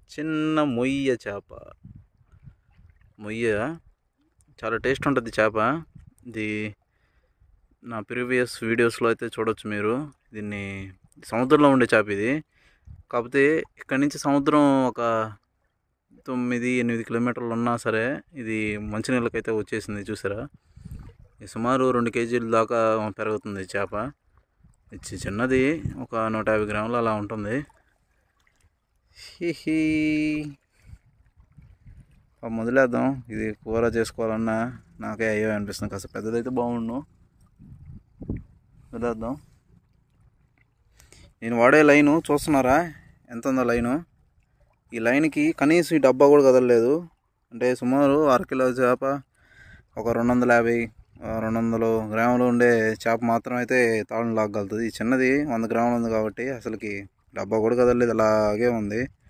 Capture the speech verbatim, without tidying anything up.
చిన్న మొయ్య చేప. మొయ్య చాలా టేస్ట్ ఉంటుంది చేప. ఇది నా ప్రీవియస్ వీడియోస్లో అయితే చూడొచ్చు మీరు. దీన్ని సముద్రంలో ఉండే చేప ఇది. కాకపోతే ఇక్కడి నుంచి సముద్రం ఒక తొమ్మిది ఎనిమిది కిలోమీటర్లు ఉన్నా సరే ఇది మంచినీళ్ళకైతే వచ్చేసింది. చూసారా, సుమారు రెండు కేజీల దాకా పెరుగుతుంది చేప. ఇది చిన్నది, ఒక నూట యాభై గ్రాములు అలా ఉంటుంది. హీ మొదలేద్దాం. ఇది కూర చేసుకోవాలన్నా నాకే అయ్యో అనిపిస్తుంది. కాస్త పెద్దదైతే బాగుండు. వదిలేద్దాం. నేను వాడే లైను చూస్తున్నారా ఎంత ఉందో లైను. ఈ లైన్కి కనీసం ఈ డబ్బా కూడా కదలలేదు. అంటే సుమారు అరకిలో చేప ఒక రెండు వందల యాభై రెండు వందలు గ్రాములు ఉండే చేప మాత్రం అయితే తాళం లాగలుగుతుంది. ఈ చిన్నది వంద గ్రాములు ఉంది కాబట్టి అసలుకి డబ్బా కూడా కదలలేదు, అలాగే ఉంది.